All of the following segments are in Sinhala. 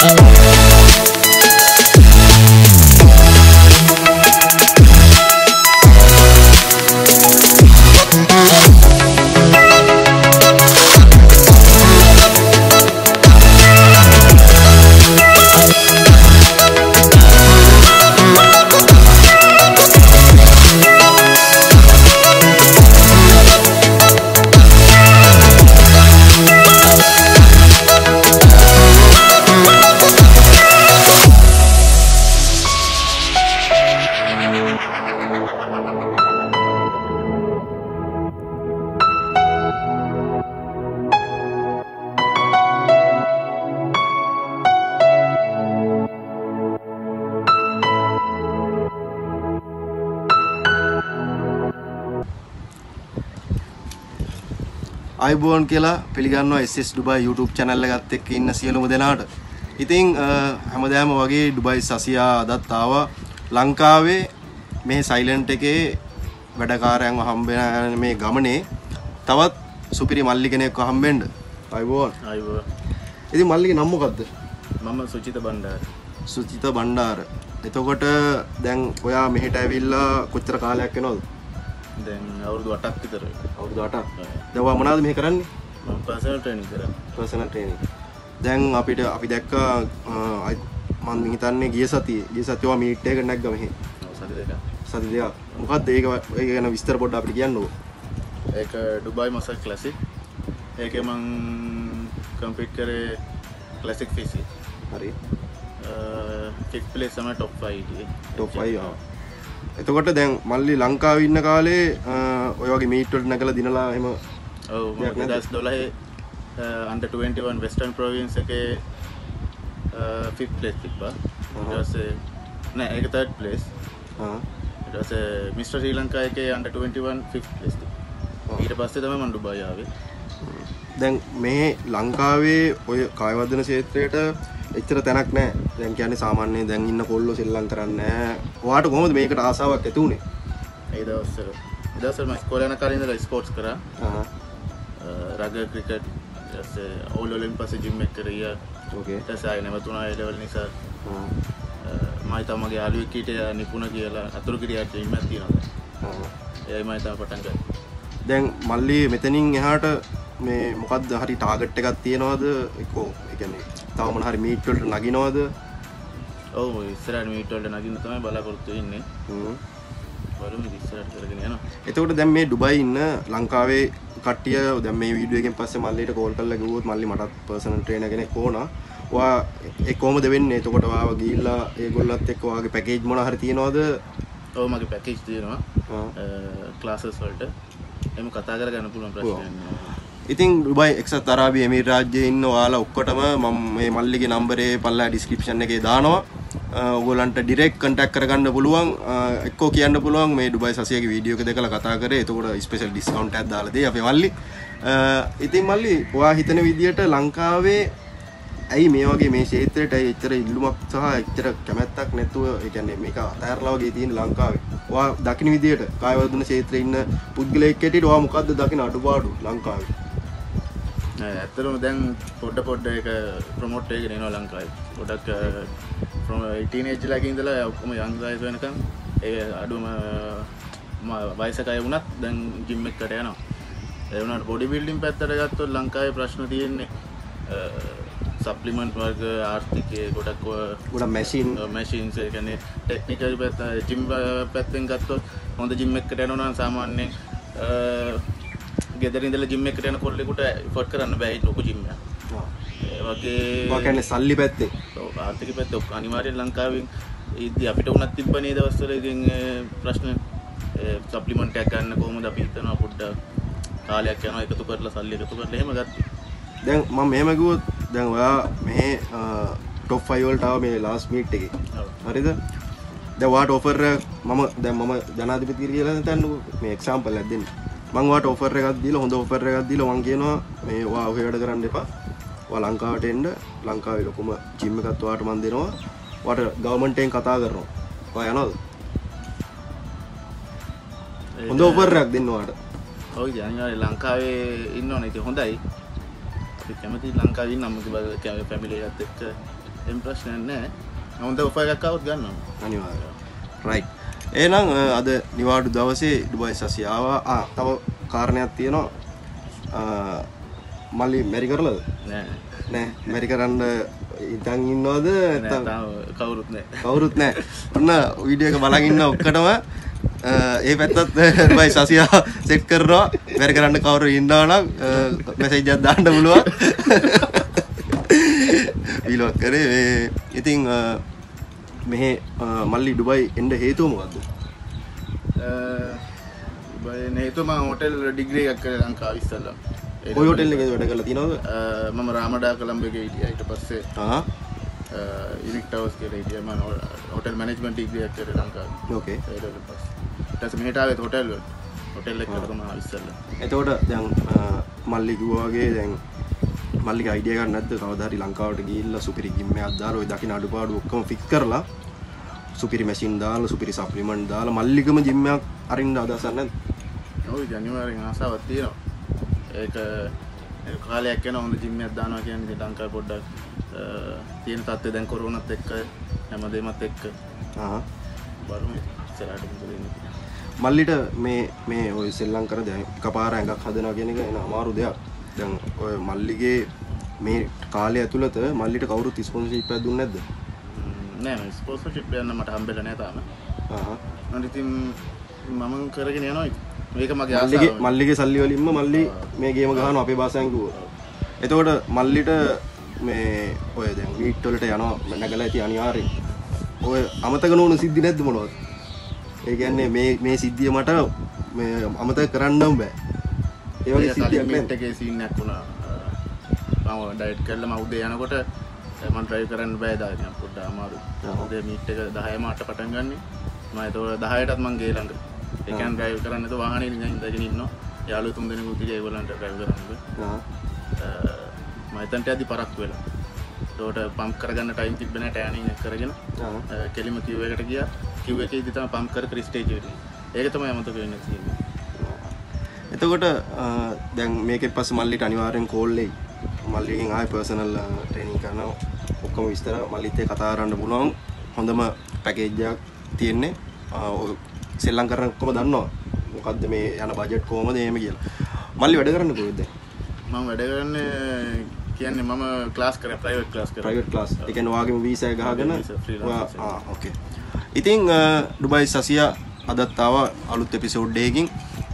අයිබෝන් කියලා පිළිගන්නවා SS ඩුබයි YouTube channel එකත් එක්ක ඉන්න සියලුම දෙනාට. ඉතින් හැමදාම වගේ ඩුබයි සසියා අදත් ආවා ලංකාවේ මේ සයිලන්ට් එකේ වැඩකාරයන්ව හම්බෙන මේ ගමනේ තවත් සුපිරි මල්ලි කෙනෙක්ව හම්බෙන්න. අයිබෝන්. අයිබෝන්. ඉතින් මල්ලිගේ නම මොකද්ද? මම සුචිත බණ්ඩාර. සුචිත බණ්ඩාර. එතකොට දැන් ඔයා මෙහෙට ඇවිල්ලා කොච්චර කාලයක් වෙනවද? දැන් අවුරුදු 8ක් විතර. අවුරුදු 8ක්. දැන් ඔයා මොනවද මෙහෙ කරන්නේ? මම පර්සනල් ට්‍රේනින් කරා. Personal training. දැන් අපි දැක්කා මම හිතන්නේ ගිය සතියේ ඔයා මීට් එකකට නැග්ගා මෙහෙ. සති දෙකක්. සති දෙකක්. මොකද්ද ඒක ගැන විස්තර පොඩ්ඩක් අපිට කියන්නකෝ. ඒක ඩුබයි මසල් ක්ලාසික්. ඒකේ මම කම්පීට් කරේ ක්ලාසික් ෆිසි. හරි. 5th place තමයි top 5 හිටියේ. top 5 ආ. එතකොට දැන් මල්ලි ලංකාවේ ඉන්න කාලේ ඔය වගේ මීට් වලට නැගලා දිනලා එහෙම ඔව් මම 2012 under 21 western province එකේ 5th place තිබ්බා. ඊට පස්සේ නෑ ඒක 3rd place. ඊට පස්සේ Mr. ශ්‍රී ලංකා එකේ under 21 5th place තිබ්බා. ඊට පස්සේ තමයි මම ඩුබයි ආවේ. දැන් මේ ලංකාවේ ඔය කාය වර්ධන ක්ෂේත්‍රයට එච්චර තැනක් නැහැ. දැන් කියන්නේ සාමාන්‍යයෙන් දැන් ඉන්න කොල්ලෝ සෙල්ලම් කරන්නේ නැහැ. ඔයාට කොහොමද මේකට ආසාවක් ඇති වුනේ? ඒ දවස්වල මම ඉස්කෝලේ යන කාලේ ඉඳලා ස්පෝර්ට්ස් කරා. රගර් ක්‍රිකට් ඊටසේ ඕල් වලින් පස්සේ ජිම් එක කරා. ඕකේ. ඊටසේ ආයෙ නැවතුණා ඒ ලෙවල් නිසා. මම තමගේ යාළුවෙක් කීට නිපුණ කියලා අතුරු කිරියක් ජිම් එකක් තියෙනවා. එයයි මම තාම පටන් ගත්තා. දැන් මල්ලි මෙතනින් එහාට මේ මොකද්ද හරි ටාගට් එකක් තියනවද? එක්කෝ ඒ කියන්නේ තව මොන හරි මීට් වලට නගිනවද? ඔව් ඉස්සරහට මීට් වලට නගින්න තමයි බලාපොරොත්තු වෙන්නේ. බලමු ඉස්සරහට කරගෙන යනවා. එතකොට දැන් මේ ඩුබයි ඉන්න ලංකාවේ කට්ටිය දැන් මේ වීඩියෝ එකෙන් පස්සේ මල්ලිට කෝල් කරලා කිව්වොත් මල්ලි මටත් පර්සනල් ට්‍රේනර් කෙනෙක් ඕන. ඔයා ඒ කොහොමද වෙන්නේ? එතකොට ඔයාව ගිහිල්ලා ඒගොල්ලොත් එක්ක ඔයාගේ පැකේජ් මොන හරි තියනවද? ඔව් මගේ පැකේජ් තියෙනවා. ක්ලාසස් වලට. එමු කතා කරගන්න පුළුවන් ප්‍රශ්නයක් නෑ. ඉතින් ඩුබයි එක්සත් අරාබි එමිරේට් රාජ්‍යයේ ඉන්න ඔයාලා ඔක්කොටම මම මේ මල්ලිගේ නම්බරේ පල්ලා ඩිස්ක්‍රිප්ෂන් එකේ දානවා. ඔයගොල්ලන්ට ඩිරෙක්ට් කන්ටැක්ට් කරගන්න පුළුවන්. එක්කෝ කියන්න පුළුවන් මේ ඩුබයි සසියාගේ වීඩියෝ එක දැකලා කතා කරේ. එතකොට ස්පෙෂල් ඩිස්කවුන්ට් එකක් දාලා දෙයි අපේ මල්ලි. ඉතින් මල්ලි ඔයා හිතන විදියට ලංකාවේ ඇයි මේ වගේ මේ ක්ෂේත්‍රයට ඇයි එච්චර ඉල්ලුමක් සහ එච්චර කැමැත්තක් නැතුව ඒ කියන්නේ මේක අතහැරලා වගේ තියෙන ලංකාවේ. ඔයා දකින්න විදියට කාය වර්ධන ක්ෂේත්‍රයේ ඉන්න පුද්ගලයෙක් හැටියට ඔයා මොකද්ද දකින්න අඩුපාඩු ලංකාවේ? ඇත්තටම දැන් පොඩ ඒක ප්‍රොමෝට් එකගෙන එනවා ලංකාවේ. ගොඩක් ටීනේජ්ලාගේ ඉඳලා ඔක්කොම යං ගයිස් වෙනකන් ඒ අඩුම වයසක අය වුණත් දැන් ජිම් එකකට යනවා. ඒ වුණාට බොඩි බිල්ඩින් පැත්තට ගත්තොත් ලංකාවේ ප්‍රශ්න තියෙන්නේ සප්ලිමන්ට් වර්ග ආර්ථිකයේ ගොඩක් මැෂින්ස් ඒ කියන්නේ ටෙක්නිකල් පැත්ත ජිම් පැත්තෙන් ගත්තොත් හොඳ ජිම් එකකට යනවා නම් සාමාන්‍යයෙන් ගෙදර ඉඳලා ජිම් එකකට යන කොල්ලෙකුට එෆර්ට් කරන්න බෑ ලොකු ජිම් එකක්. ඒ වගේ කියන්නේ සල්ලි පැත්තේ. ඔව් ආර්ථික පැත්තේ අනිවාර්යෙන් ලංකාවෙන් ඉතින් අපිට උනත් තිබ්බනේ ඒ දවස්වල ඉතින් ප්‍රශ්න සප්ලිමන්ට් එකක් ගන්න කොහොමද අපි හිතනවා පොඩ්ඩක් කාලයක් යනවා එකතු කරලා සල්ලි එකතු කරලා එහෙම ගත්තා. දැන් මම මෙහෙම කිව්වොත් දැන් ඔයා මෙහි top 5 වලට ආව මේ ලාස්ට් මීට් එකේ. හරිද? දැන් ඔයාට ඔෆර් මම ජනාධිපති කියලා හිතන්නකෝ මේ එක්සැම්පල් එකක් දෙන්න. මම ඔයාට ඔෆර් එකක් දීලා හොඳ ඔෆර් එකක් දීලා මම කියනවා මේ ඔයා ඔහේ වැඩ කරන්න එපා. ඔයා ලංකාවට එන්න. ලංකාවේ ලොකුම ජිම් එකක් ඔයාට මම දෙනවා. ඔයාට ගවර්න්මන්ට් එකෙන් කතා කරනවා. ඔයා යනවද? හොඳ ඔෆර් එකක් දෙන්න ඔයාට. ඔව් ඉතින් ලංකාවේ ඉන්න ඕනේ. ඉතින් හොඳයි. අපි කැමති ලංකාවේ ඉන්න අම්මගේ ෆැමිලි එකත් එක්ක එම් ප්‍රශ්නයක් නැහැ. හොඳ ඔෆර් එකක් આવුත් ගන්නවා. අනිවාර්යයෙන්. රයිට්. එහෙනම් අද නිවාඩු දවසේ ඩුබයි සසිය ආවා. තව කාරණයක් තියෙනවා. මල්ලි මෙරි කරලාද? නෑ මෙරි කරන්න ඉතින් ඉන්නවද නැත්නම් කවුරුත් නෑ. කවුරුත් නෑ. ඔන්න වීඩියෝ එක බලන් ඉන්න ඔක්කොටම ඒ පැත්තත් ඩුබයි සසිය සෙට් කරනවා. මෙරි කරන්න කවුරු ඉන්නවනම් මෙසේජ් එකක් දාන්න පුළුවන්. ඊළඟ කරේ ඉතින් මෙහෙ මල්ලි ඩුබයි එන්න හේතුව මොකද්ද? ඩුබයි හේතුව මම හොටෙල් ඩිග්‍රී එකක් කරලා ලංකාවේ ඉස්සෙල්ලා. කොයි හොටෙල් එකේද වැඩ කරලා තියෙනවද? මම රාමඩා කොළඹ එකේ හිටියා. ඊට පස්සේ යුනික් ටවර්ස් කියලා හිටියා. මම හොටෙල් මැනේජ්මන්ට් ඩිග්‍රී එකක් කරලා ලංකාවේ. ඕකේ. ඊට පස්සේ මෙහෙට ආවෙත් හොටෙල් වල. හොටෙල් එක කරලා මම ඉස්සෙල්ලා. එතකොට දැන් මල්ලි කිව්වා වගේ දැන් මල්ලිගේ අයිඩියා එකක් නැද්ද කවදා හරි ලංකාවට ගිහිල්ලා සුපිරි ජිම් එකක් දාලා ওই දකින්න අඩුපාඩු ඔක්කොම ෆික්ස් කරලා සුපිරි මැෂින් දාලා සුපිරි සප්ලිමන්ට් දාලා මල්ලිගම ජිම් එකක් අරින්න අදහසක් නැද්ද? ඔව් ජනවාරියෙන් ආසාවක් තියෙනවා. ඒක කාලයක් යන හොඳ ජිම් එකක් දානවා කියන්නේ ලංකාවේ පොඩ්ඩක් තියෙන තත්ත්වය දැන් කොරෝනාත් එක්ක හැමදේමත් එක්ක බලමු ඉස්සරහට මොකද වෙන්නේ. මල්ලිට මේ ඔය සෙල්ලම් කර දැන් එකපාර ඇඟක් හදනවා කියන එක එන අමාරු දෙයක්. දැන් ඔය මල්ලිගේ මේ කාලය ඇතුළත මල්ලිට කවුරුත් ස්පොන්සර්ෂිප් එකක් දුන්නේ නැද්ද? නෑ මම ස්පොන්සර්ෂිප් එකක් මට හම්බෙලා නෑ තාම. මම ඉතින් මම කරගෙන යනවා. මේක මගේ ආසාව. මල්ලිගේ සල්ලි වලින්ම මල්ලි මේ ගේම ගහනවා අපේ භාෂාවෙන් කිව්වොත්. එතකොට මල්ලිට මේ ඔය දැන් වීට් වලට යනවා නැගලා ඇති අනිවාර්යෙන්. ඔය අමතක නොවුණු සිද්ධි නැද්ද මොනවද? ඒ කියන්නේ මේ සිද්ධිය මට මේ අමතක කරන්නම බෑ. ඒ වගේ සිද්ධියක් නෑ. එකේ සීන් එකක් වුණා. මම ඩයට් කරලා මම උදේ යනකොට මම ඩ්‍රයිව් කරන්න බෑ දාගෙන පොඩ්ඩක් අමාරුයි. උදේ මීට් එක 10ම 8 පටන් ගන්නෙ. මම ඒක 10ටත් මම ගේ ළඟ. ඒ කියන්නේ ඩ්‍රයිව් කරන්න නැතුව වාහනේ ඉඳගෙන ඉන්නවා. යාළුවෝ තුන් දෙනෙකුත් ඉතින් ඒගොල්ලන්ට ඩ්‍රයිව් කරන්න. මම එතනට යද්දි පරක්කු වෙලා. ඒකට පම්ප් කරගන්න ටයිම් තිබ්බේ නැහැ ටෑනින් එක කරගෙන. කෙලිම කිව් එකට ගියා. කිව් එකේදී තමයි පම්ප් කර ස්ටේජ් එකට. ඒක තමයි අමතක වෙන්නේ තියෙන්නේ. එතකොට දැන් මේකෙන් පස්සේ මල්ලිට අනිවාර්යෙන් කෝල් එයි. මල්ලිගෙන් ආයෙ පර්සනල් ට්‍රේනින් කරනවා. ඔක්කොම විස්තර මල්ලිත් එක්ක කතා කරන්න පුළුවන්. හොඳම පැකේජ් එකක් තියෙන්නේ. සෙල්ලම් කරන ඔක්කොම දන්නවා. මොකද්ද මේ යන බජට් කොහමද එහෙම කියලා. මල්ලි වැඩ කරන්නේ කොහෙද? මම වැඩ කරන්නේ කියන්නේ මම ක්ලාස් කරා ප්‍රයිවට් ක්ලාස් කරා. Private class. ඒ කියන්නේ ඔයාගේම වීසා එක ගහගෙන ඕකේ. ඉතින් ඩුබයි සසිය අදත් ආවා අලුත් එපිසෝඩ් එකකින්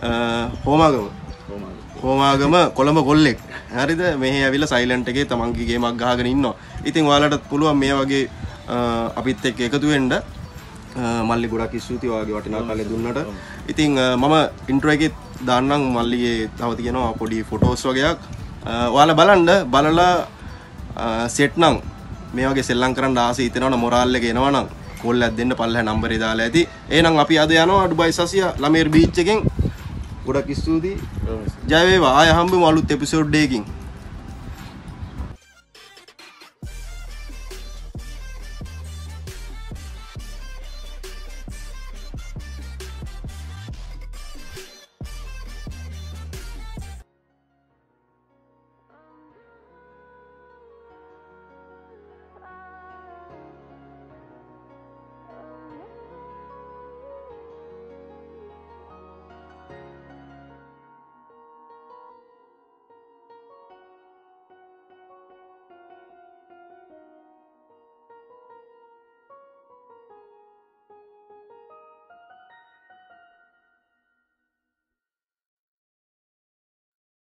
හෝමාගම කොළඹ කොල්ලෙක්. හරිද? මෙහි ඇවිල්ලා සයිලන්ට් එකේ තමන්ගේ ගේමක් ගහගෙන ඉන්නවා. ඉතින් ඔයාලටත් පුළුවන් මේ වගේ අපිත් එක්ක එකතු වෙන්න. මල්ලි ගොඩක් ස්තුතියි ඔයාගේ වටිනා කාලය දුන්නට. ඉතින් මම ඉන්ට්‍රෝ එකේ දාන්නම් මල්ලිගේ තව තියෙනවා පොඩි ෆොටෝස් වගේක්. ඔයාලා බලලා සෙට් නම් මේ වගේ සෙල්ලම් කරන්න ආසෙ හිතෙනවනම් මොරාල් එක එනවනම් කෝල් එකක් දෙන්න පල්ලෙහා නම්බරේ දාලා ඇති. එහෙනම් අපි අද යනවා ඩුබයි සසිය ලමේර් බීච් එකෙන්. ගොඩක් ස්තුතියි. ජය වේවා. ආය හම්බෙමු අලුත් එපිසෝඩ් එකකින්.